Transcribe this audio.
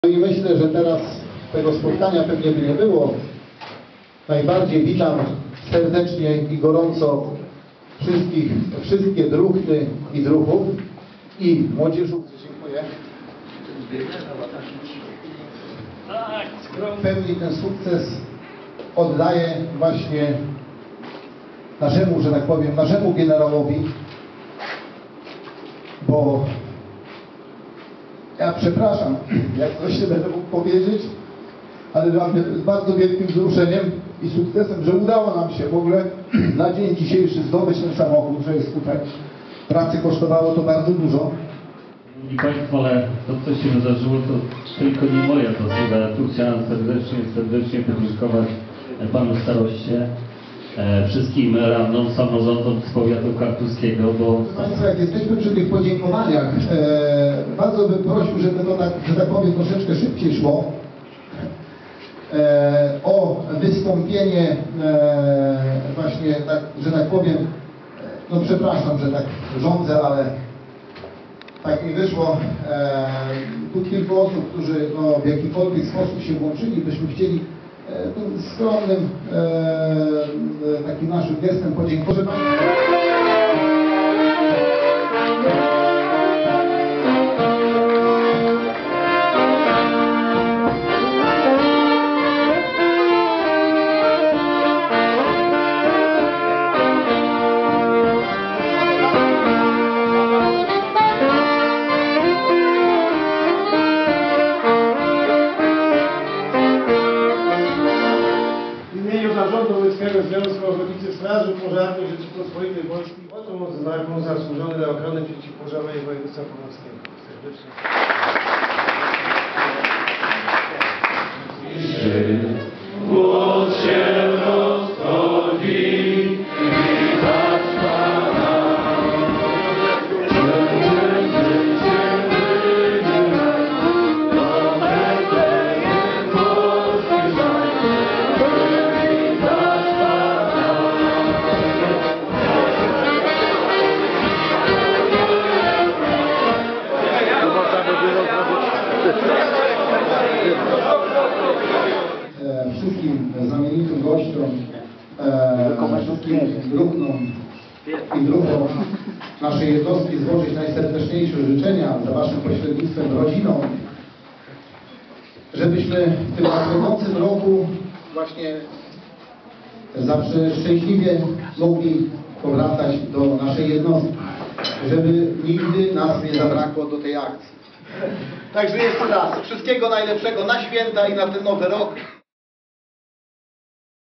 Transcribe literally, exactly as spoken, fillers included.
I myślę, że teraz tego spotkania pewnie by nie było. Najbardziej witam serdecznie i gorąco wszystkich, wszystkie druhny i druhów i młodzieżów. Dziękuję. W pełni ten sukces oddaję właśnie naszemu, że tak powiem, naszemu generałowi, bo ja przepraszam, jak coś się będę mógł powiedzieć, ale dla mnie to jest bardzo wielkim wzruszeniem i sukcesem, że udało nam się w ogóle na dzień dzisiejszy zdobyć ten samochód, że jest tutaj. Pracy kosztowało to bardzo dużo. I Państwo, ale to, co się wydarzyło, to tylko nie moja zasługa. Ja tu chciałem serdecznie, serdecznie podziękować Panu Staroście, e, wszystkim radnom, samorządom z powiatu kartuskiego, bo... Proszę Państwa, jak jesteśmy przy tych podziękowaniach, e, bardzo bym prosił, żeby to, tak, że tak powiem, troszeczkę szybciej szło. E, o wystąpienie e, właśnie, tak, że tak powiem, no przepraszam, że tak rządzę, ale tak mi wyszło. E, tu kilku osób, którzy no, w jakikolwiek sposób się włączyli, byśmy chcieli e, tym skromnym e, takim naszym gestem podziękować. Zarządu Łódzkiego Związku Ochotniczych Straży Pożarnych Rzeczypospolitej Polskiej oto znaku zasłużony dla ochrony przeciwpożarowej województwa pomorskiego. Serdecznie. Głos się rozchodzi, widać Pana. Wszystkim znamienitym gościom, e, wszystkim druhnom i druhom naszej jednostki złożyć najserdeczniejsze życzenia za Waszym pośrednictwem rodzinom, żebyśmy w tym nadchodzącym roku właśnie zawsze szczęśliwie mogli powracać do naszej jednostki, żeby nigdy nas nie zabrakło do tej akcji. Także jeszcze raz, wszystkiego najlepszego na święta i na ten nowy rok.